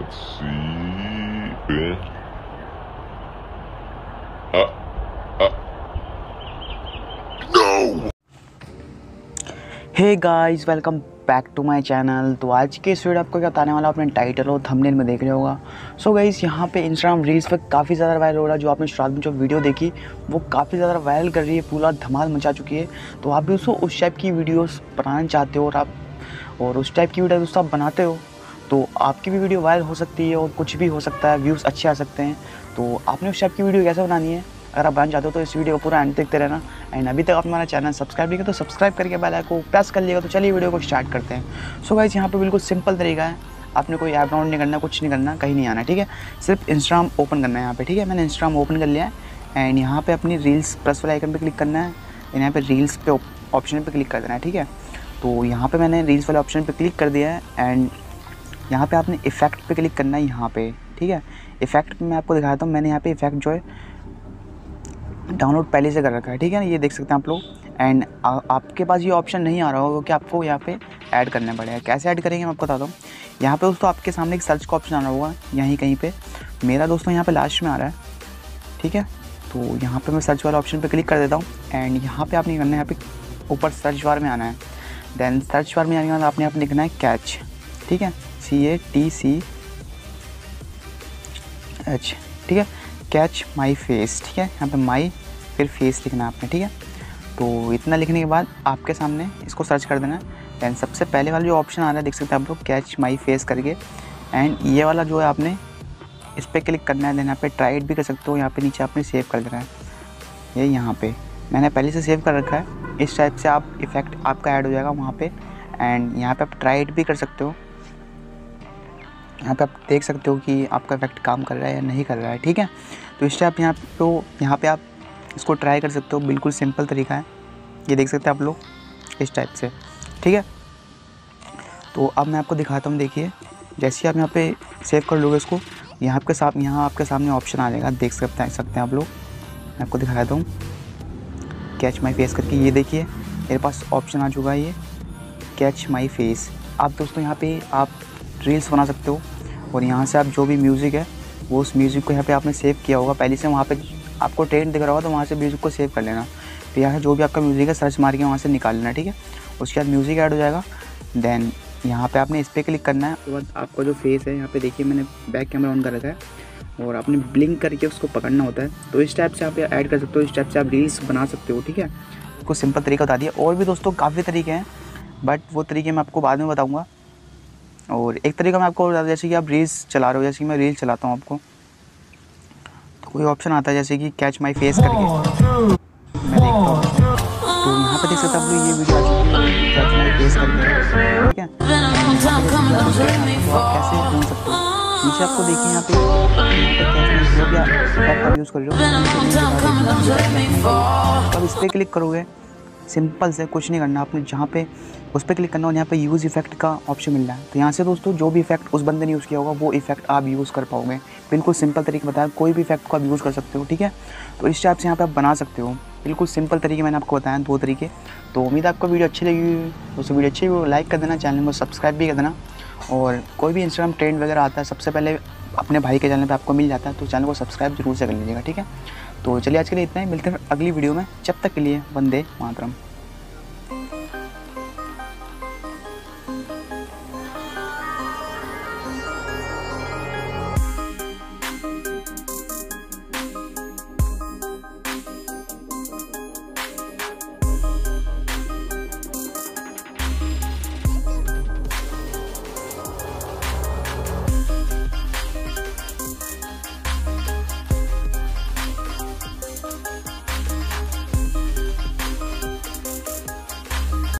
Let's see. No. Hey guys, welcome back to my channel. तो आज के इस वीडियो आपको क्या बताने वाला अपने टाइटल और थंबनेल में देख रहे होगा। सो गाइस, यहाँ पे इंस्टाग्राम रील्स पे काफ़ी ज़्यादा वायरल हो रहा है। जो आपने शुरुआत में जो वीडियो देखी वो काफ़ी ज़्यादा वायरल कर रही है, पूरा धमाल मचा चुकी है। तो आप भी उसको उस टाइप की वीडियोस बनाना चाहते हो और उस टाइप की वीडियो दोस्तों आप बनाते हो तो आपकी भी वीडियो वायरल हो सकती है और कुछ भी हो सकता है, व्यूज़ अच्छे आ सकते हैं। तो आपने उस टाइप की वीडियो कैसे बनानी है, अगर आप बनाना चाहते हो तो इस वीडियो को पूरा एंड देखते रहना। एंड अभी तक आप हमारा चैनल सब्सक्राइब नहीं किया तो सब्सक्राइब करके बेल आइकन को प्रेस कर लिएगा। तो चलिए वीडियो को स्टार्ट करते हैं। सो गाइस, यहाँ पे बिल्कुल सिंपल तरीका है। आपने कोई ऐप डाउनलोड नहीं करना, कुछ नहीं करना, कहीं नहीं आना, ठीक है। सिर्फ इंस्टाग्राम ओपन करना है यहाँ पे, ठीक है। मैंने इंस्टाग्राम ओपन कर लिया है एंड यहाँ पे अपनी रील्स प्लस वाले आइकन पे क्लिक करना है। यहाँ पे रील्स पे ऑप्शन पे क्लिक कर देना है, ठीक है। तो यहाँ पे मैंने रील्स वाले ऑप्शन पे क्लिक कर दिया है एंड यहाँ पे आपने इफेक्ट पे क्लिक करना है यहाँ पे, ठीक है। इफेक्ट मैं आपको दिखाता हूँ। मैंने यहाँ पे इफेक्ट जो है डाउनलोड पहले से कर रखा है, ठीक है ना, ये देख सकते हैं आप लोग। एंड आपके पास ये ऑप्शन नहीं आ रहा होगा कि आपको यहाँ पे ऐड करना पड़ेगा। कैसे ऐड करेंगे मैं आपको बताता हूँ। यहाँ पे दोस्तों आपके सामने एक सर्च का ऑप्शन आ रहा होगा यहीं कहीं पे। मेरा दोस्तों यहाँ पे लास्ट में आ रहा है, ठीक है। तो यहाँ पे मैं सर्च वाला ऑप्शन पे क्लिक कर देता हूँ एंड यहाँ पे आपने करना है, यहाँ पे ऊपर सर्च बार में आना है। देन सर्च बार में आने के बाद आपने यहाँ लिखना है कैच, ठीक है, CATCH, ठीक है। कैच माई फेस, ठीक है। यहाँ पे माई फिर फेस लिखना है आपने, ठीक है। तो इतना लिखने के बाद आपके सामने इसको सर्च कर देना है। दैन सबसे पहले वाला जो ऑप्शन आ रहा है देख सकते हैं आप लोग, कैच माई फेस करके। एंड ये वाला जो है आपने इस पर क्लिक करना है। देन यहाँ पे ट्राई इट भी कर सकते हो। यहाँ पे नीचे आपने सेव कर देना है। ये यहाँ पे मैंने पहले से सेव कर रखा है। इस टाइप से आप इफेक्ट आपका ऐड हो जाएगा वहाँ पे। एंड यहाँ पे आप ट्राई इट भी कर सकते हो। यहाँ पे आप देख सकते हो कि आपका इफेक्ट काम कर रहा है या नहीं कर रहा है, ठीक है। तो इस टाइप यहाँ पे आप इसको ट्राई कर सकते हो। बिल्कुल सिंपल तरीका है, ये देख सकते हैं आप लोग इस टाइप से, ठीक है। तो अब मैं आपको दिखाता हूँ। देखिए, जैसे आप यहाँ पे सेव कर लोगे इसको, यहाँ आपके सामने ऑप्शन आ जाएगा, देख सकते हैं आप लोग। मैं आपको दिखाता हूँ कैच माई फेस करके। ये देखिए मेरे पास ऑप्शन आ चुका है, ये कैच माई फेस। आप दोस्तों यहाँ पे आप रील्स बना सकते हो और यहाँ से आप जो भी म्यूज़िक है वो उस म्यूज़िक को यहाँ पे आपने सेव किया होगा पहले से। वहाँ पे आपको ट्रेंड दिख रहा होगा तो वहाँ से म्यूज़िक को सेव कर लेना। तो यहाँ जो भी आपका म्यूज़िक है सर्च मार के वहाँ से निकाल लेना, ठीक है। उसके बाद म्यूज़िक ऐड हो जाएगा। देन यहाँ पे आपने इस पर क्लिक करना है। उसके बाद आपका जो फेस है यहाँ पे देखिए, मैंने बैक कैमरा ऑन कर रखा है और आपने ब्लिंक करके उसको पकड़ना होता है। तो इस टाइप से आप ऐड कर सकते हो, इस टाइप से आप रील्स बना सकते हो, ठीक है। कुछ सिंपल तरीका बता दिया। और भी दोस्तों काफ़ी तरीके हैं बट वो तरीके मैं आपको बाद में बताऊँगा। और एक तरीका मैं आपको बता दूं, जैसे कि आप रील्स चला रहे हो, जैसे कि मैं रील चलाता हूँ आपको, तो कोई ऑप्शन आता है जैसे कि कैच माई फेस करके, मैं देखता हूँ। तो यहाँ पे देख सकते हैं आप लोग, ये वीडियो आ चुकी है कैच माई फेस करके, ठीक है। तो आप कैसे ढूंढ सकते हो, नीचे आपको देखिए यहाँ पे कैच जो भी आप यूज़ कर रहे हो, अब इस पर क्लिक करोगे। सिंपल से कुछ नहीं करना, आपने जहाँ पे उस पर क्लिक करना और यहाँ पे यूज़ इफेक्ट का ऑप्शन मिल रहा है। तो यहाँ से दोस्तों जो भी इफेक्ट उस बंदे ने यूज़ किया होगा वो इफेक्ट आप यूज़ कर पाओगे। बिल्कुल सिंपल तरीके बताया, कोई भी इफेक्ट को आप यूज़ कर सकते हो, ठीक है। तो इस टाइप से यहाँ पे आप बना सकते हो। बिल्कुल सिंपल तरीके मैंने आपको बताया, 2 तरीके। तो उम्मीद है आपको वीडियो अच्छी लगी। दोस्तों वीडियो अच्छी लगी लाइक कर देना, चैनल को सब्सक्राइब भी कर देना। और कोई भी इंस्टाग्राम ट्रेंड वगैरह आता है सबसे पहले अपने भाई के चैनल पर आपको मिल जाता है, तो चैनल को सब्सक्राइब जरूर से कर लीजिएगा, ठीक है। तो चलिए आज के लिए इतना ही, मिलते हैं अगली वीडियो में। जब तक के लिए वंदे मातरम।